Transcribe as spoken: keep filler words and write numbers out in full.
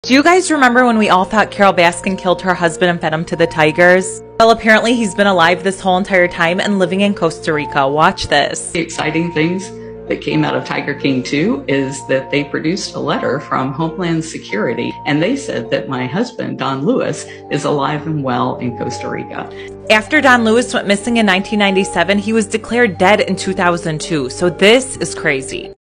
Do you guys remember when we all thought Carole Baskin killed her husband and fed him to the tigers? Well, apparently he's been alive this whole entire time and living in Costa Rica. Watch this. The exciting things that came out of Tiger King two is that they produced a letter from Homeland Security, and they said that my husband, Don Lewis, is alive and well in Costa Rica. After Don Lewis went missing in nineteen ninety-seven, he was declared dead in two thousand two, so this is crazy.